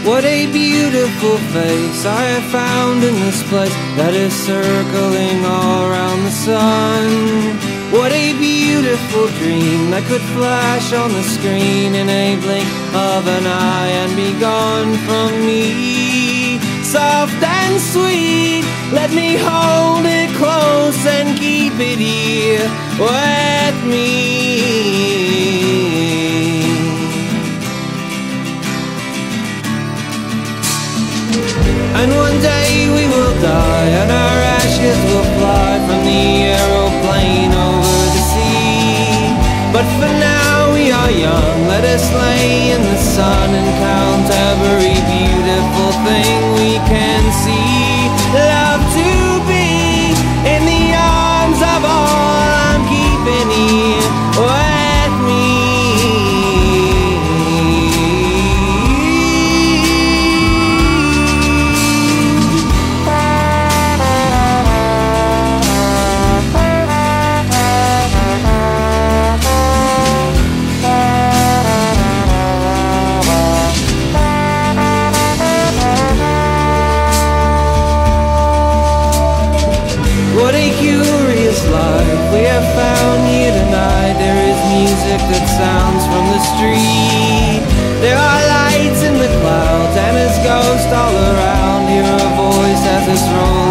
What a beautiful face I have found in this place that is circling all around the sun. What a beautiful dream that could flash on the screen in a blink of an eye and be gone from me. Soft and sweet, let me hold it close and keep it here with me. And one day we will die, and our ashes will fly from the aeroplane over the sea. But for now we are young, let us lay in the sun and count every beautiful thing we can see. Love to be in the arms of all I'm keeping here with me. We have found here tonight. There is music that sounds from the street. There are lights in the clouds and there's ghosts all around. Hear a voice as it's rolling